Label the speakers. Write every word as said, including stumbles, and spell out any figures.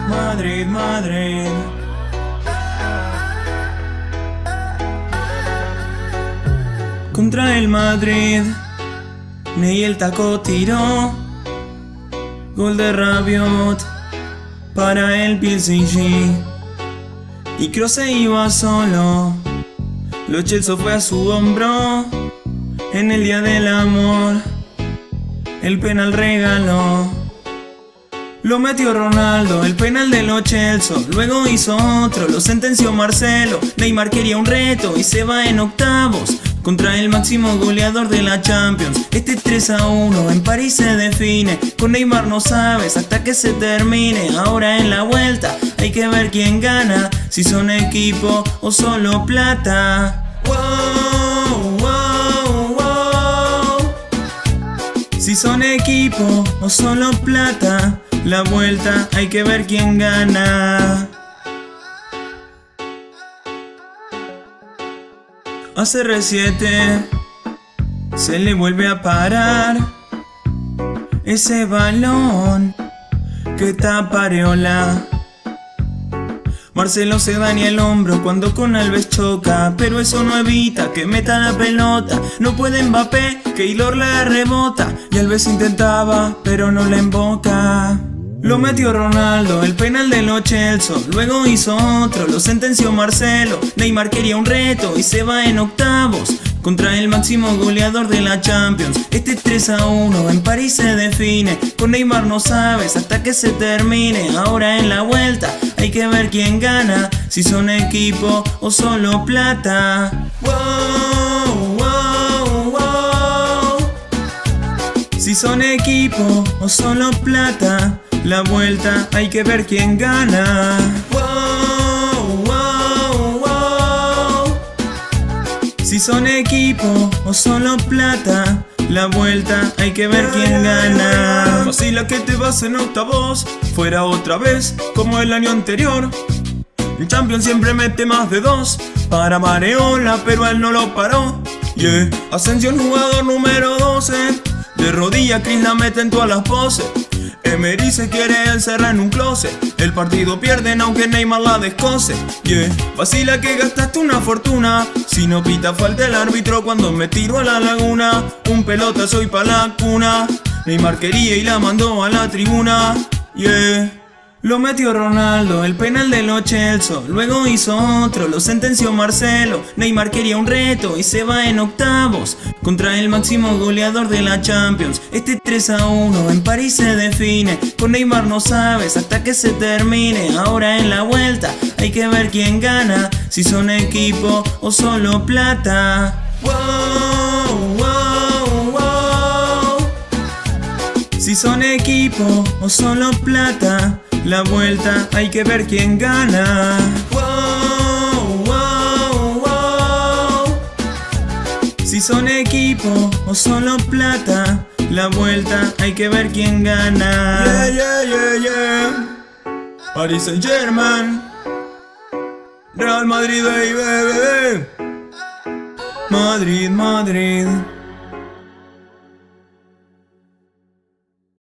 Speaker 1: Madrid, Madrid. Contra el Madrid, Ney el taco tiró. Gol de Rabiot para el P S G. Y Kroos se iba solo. Lo Chelsea fue a su hombro. En el día del amor, el penal regaló. Lo metió Ronaldo, el penal de los Chelsea. Luego hizo otro, lo sentenció Marcelo. Neymar quería un reto y se va en octavos contra el máximo goleador de la Champions. Este tres a uno en París se define. Con Neymar no sabes hasta que se termine. Ahora en la vuelta hay que ver quién gana, si son equipo o solo plata. Wow, wow, wow. Si son equipo o solo plata, la vuelta hay que ver quién gana. A C R siete se le vuelve a parar ese balón que tapa Areola. Marcelo se daña el hombro cuando con Alves choca, pero eso no evita que meta la pelota. No puede Mbappé, Keylor la rebota y Alves intentaba, pero no la emboca. Lo metió Ronaldo, el penal de los Chelsea. Luego hizo otro, lo sentenció Marcelo. Neymar quería un reto y se va en octavos contra el máximo goleador de la Champions. Este tres a uno en París se define. Con Neymar no sabes hasta que se termine. Ahora en la vuelta hay que ver quién gana, si son equipo o solo plata. Wow, wow, wow. Si son equipo o solo plata, la vuelta hay que ver quién gana. Wow, wow, wow. Si son equipo o solo plata, la vuelta hay que ver quién gana. Vacila que te vas en octavos, fuera otra vez como el año anterior. El Champions siempre mete más de dos para Areola, pero él no lo paró. Yeah. Ascensión jugador número doce. De rodilla Chris la mete en todas las poses. Emery se quiere encerrar en un closet. El partido pierden aunque Neymar la descose. Yeah. Vacila que gastaste una fortuna. Si no pita falta el árbitro cuando me tiro a la laguna. Un pelota soy pa' la cuna. Neymar quería y la mandó a la tribuna. Yeah. Lo metió Ronaldo, el penal de los Chelsea. Luego hizo otro, lo sentenció Marcelo. Neymar quería un reto y se va en octavos contra el máximo goleador de la Champions. Este tres a uno en París se define. Con Neymar no sabes hasta que se termine. Ahora en la vuelta hay que ver quién gana, si son equipo o solo plata. Wow, wow, wow. Si son equipo o solo plata, la vuelta hay que ver quién gana. Wow, wow, wow. Si son equipo o solo plata, la vuelta hay que ver quién gana. Yeah, yeah, yeah, yeah. Paris Saint Germain, Real Madrid, baby. Madrid, Madrid.